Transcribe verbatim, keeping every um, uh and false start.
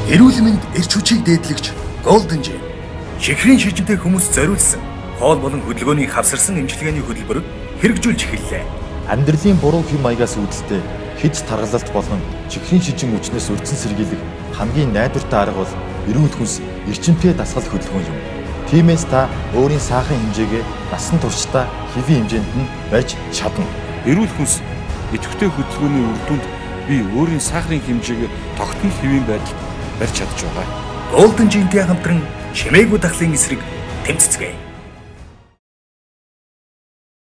Эрүүл мэнд эрч хүчийг дээдлэгч Golden Gym. Чихрийн шижинтэй хүмүүс зориулсан хоол болон хөдөлгөөний хавсарсан эмчилгээний хөтөлбөрөд хэрэгжүүлж эхэллээ. Амьдралын буруу хэм маягаас үүдэлтэй хэд таргалалт болон чихрийн шижин өвчнөөс өрдсөн сэргийлэх хамгийн найдвартай арга бол эрүүл хүнс эрчимтэй дасгал хөдөлгөөн юм. Тиймээс та өөрийн сахарын хэмжээгээ насан туршдаа хэвийн хэмжээнд нь барьж чадна. Эрүүл хүнс идэвхтэй хөдөлгөөний үр дүнд би өөрийн сахарын хэмжээгээ тогтмол хэвийн байдалд барьж чадж байгаа. Golden Gym-тэй хамтран чимээгүй дахлын эсрэг тэмцэцгээе.